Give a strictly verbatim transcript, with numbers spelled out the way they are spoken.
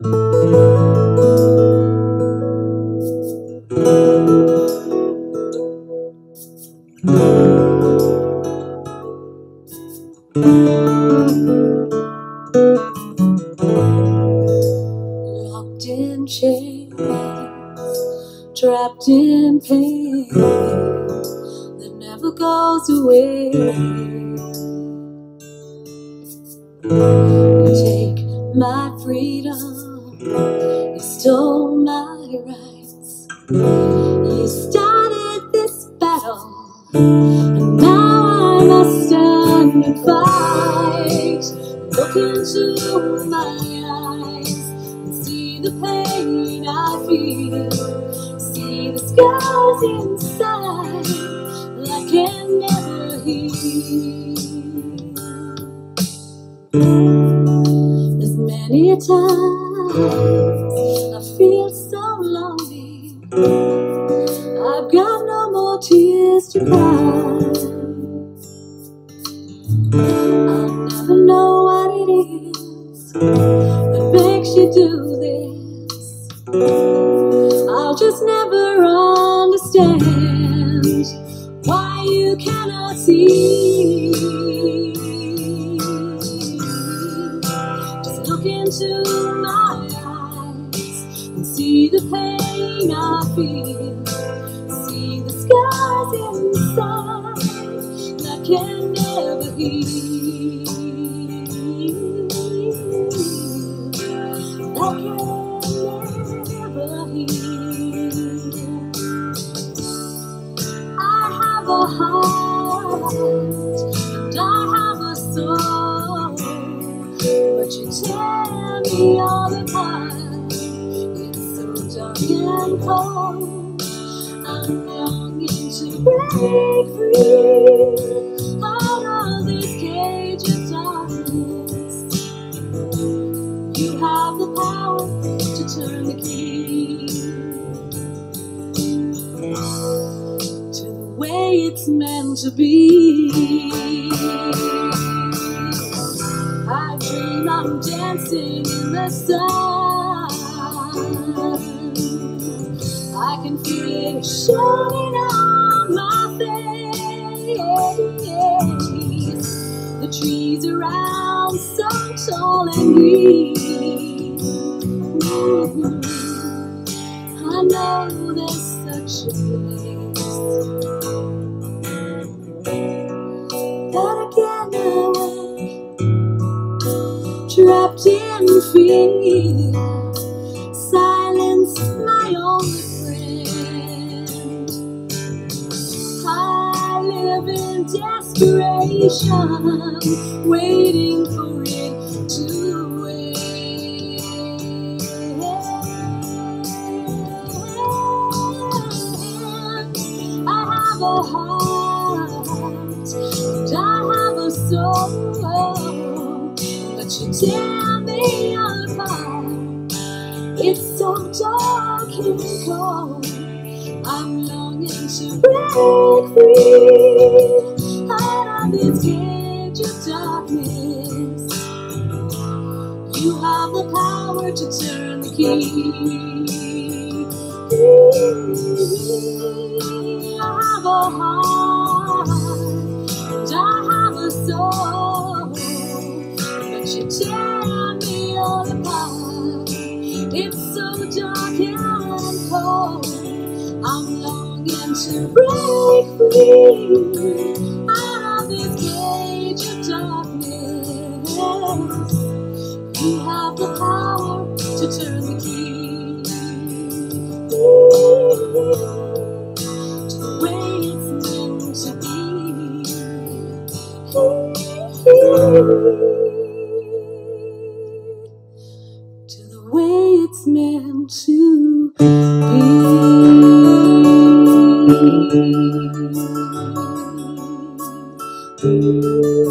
Locked in chains, trapped in pain that never goes away. You take my freedom, you stole my rights. You started this battle, and now I must stand and fight. Look into my eyes and see the pain I feel. See the scars inside that I can never heal. There's many a times I feel so lonely. I've got no more tears to cry. I'll never know what it is that makes you do this. I'll just never understand why you cannot see. Just look into my eyes and see the pain I feel. See the scars inside that can never heal. That can never heal. I have a heart and I have a soul, but you tear me all apart. It's so dark and cold. I'm longing to break free out of this cage of darkness. You have the power to turn the key to the way it's meant to be. I dream I'm dancing in the sun. I can feel it shining on my face. The trees around so tall and green. Mm-hmm. I know there's such a place that I can't away, trapped in fear. Silence my only friend. I live in desperation, waiting for it to end. I have a heart and I have a soul, but you tear me apart. It's so dark and cold. I'm longing to break free out of this cage of darkness. You have the power to turn the key. I have a heart and I have a soul, but you tear me all apart. It's so dark and cold. I'm longing to break free out of this cage of darkness. You have the power to turn the key to the way it's meant to be. To the way it's meant to be.